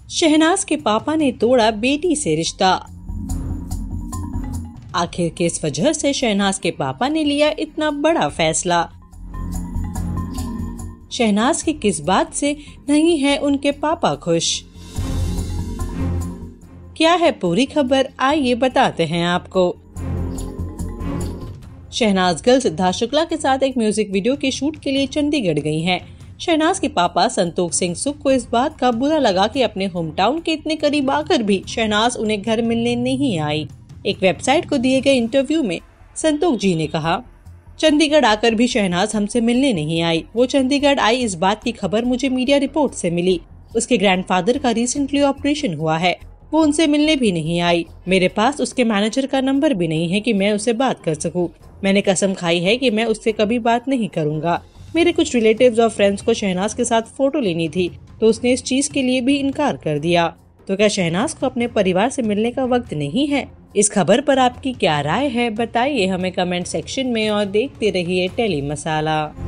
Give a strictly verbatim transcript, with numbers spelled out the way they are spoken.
शहनाज के पापा ने तोड़ा बेटी से रिश्ता। आखिर किस वजह से शहनाज के पापा ने लिया इतना बड़ा फैसला? शहनाज की किस बात से नहीं है उनके पापा खुश? क्या है पूरी खबर, आइए बताते हैं आपको। शहनाज गर्ल सिद्धार्थ शुक्ला के साथ एक म्यूजिक वीडियो के शूट के लिए चंडीगढ़ गई हैं। शहनाज के पापा संतोष सिंह सुख को इस बात का बुरा लगा कि अपने होम टाउन के इतने करीब आकर भी शहनाज उन्हें घर मिलने नहीं आई। एक वेबसाइट को दिए गए इंटरव्यू में संतोष जी ने कहा, चंडीगढ़ आकर भी शहनाज हमसे मिलने नहीं आई। वो चंडीगढ़ आई इस बात की खबर मुझे मीडिया रिपोर्ट से मिली। उसके ग्रैंडफादर का रिसेंटली ऑपरेशन हुआ है, वो उनसे मिलने भी नहीं आई। मेरे पास उसके मैनेजर का नंबर भी नहीं है कि मैं उससे बात कर सकूं। मैंने कसम खाई है कि मैं उससे कभी बात नहीं करूंगा। मेरे कुछ रिलेटिव्स और फ्रेंड्स को शहनाज के साथ फोटो लेनी थी तो उसने इस चीज के लिए भी इनकार कर दिया। तो क्या शहनाज को अपने परिवार से मिलने का वक्त नहीं है? इस खबर पर आपकी क्या राय है, बताइए हमें कमेंट सेक्शन में और देखते रहिए टेली मसाला।